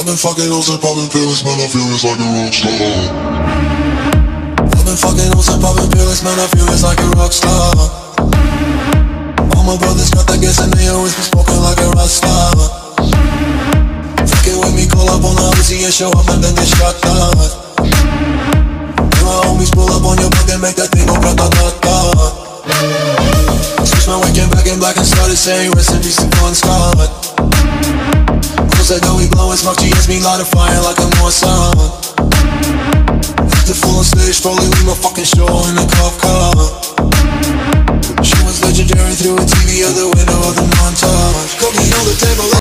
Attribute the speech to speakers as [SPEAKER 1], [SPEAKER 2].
[SPEAKER 1] I've been fucking hoes and popping pills, man, I feel it's like a rock star. I've been fucking hoes and popping pills, man, I feel it's like a rock star. All my brothers got that gas and they always be smoking like a rock star. Fucking with me, call up on the Uzi and show up and then get shot down. And my homies pull up on your block and make that thing go grata-ta-ta. Switch my weekend back in black and started saying rest in peace to Bon Scott. Said that we blowin' smoke, GS me light a fire like a Mossad. After full on stage, probably leave my fucking show in a cop car. She was legendary through a TV out the window of the montage. Cookie on the table.